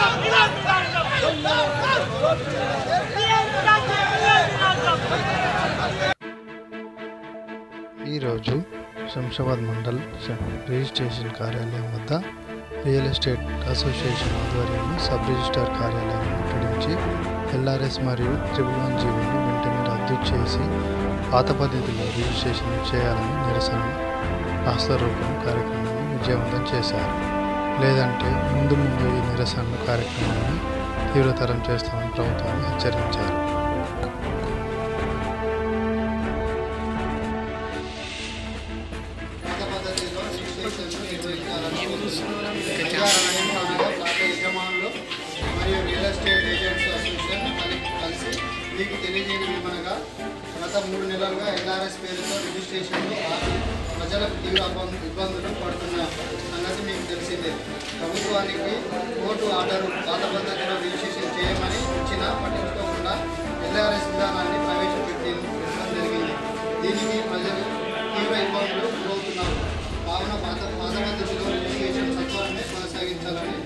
ఈరోజు శంషాబాద్ మండల్ రిజిస్ట్రేషన్ కార్యాలయం వద్ద రియల్ ఎస్టేట్ అసోసియేషన్ ఆధ్వర్యంలో సబ్ రిజిస్ట్రార్ కార్యాలయాన్ని ముట్టడించి ఎల్ఆర్ఎస్ మరియు 111 జీవోను వెంటనే రద్దు చేసి పాత పద్ధతిలో రిజిస్ట్రేషన్ చేయాలని నిరసన రాస్తారోకో కార్యక్రమాన్ని విజయవంతం చేశారు. లేదంటే ముందు ఈ నిరసన కార్యక్రమాన్ని తీవ్రతరం చేస్తామని ప్రభుత్వాన్ని హెచ్చరించారు. మరియు రియల్ ఎస్టేట్ ఏజెంట్స్ అసోసియేషన్ కలిసి మీకు తెలియజేయమనగా గత 3 నెలలుగా ఎల్ఆర్ఎస్ పేరుతో రిజిస్ట్రేషన్లు ప్రజలకు తీవ్ర ఇబ్బందులు పడుతున్న సంగతి మీకు తెలిసిందే. ప్రభుత్వానికి కోర్టు ఆర్డరు పాత పద్ధతిలో రిజిస్ట్రేషన్ చేయమని ఇచ్చినా పట్టించుకోకుండా ఎల్ఆర్ఎస్ విధానాన్ని ప్రవేశపెట్టడం జరిగింది. దీనికి ప్రజలు తీవ్ర ఇబ్బందులు గురవుతున్నారు. కావున పాత పద్ధతిలో రిజిస్ట్రేషన్ సత్వరమే కొనసాగించాలని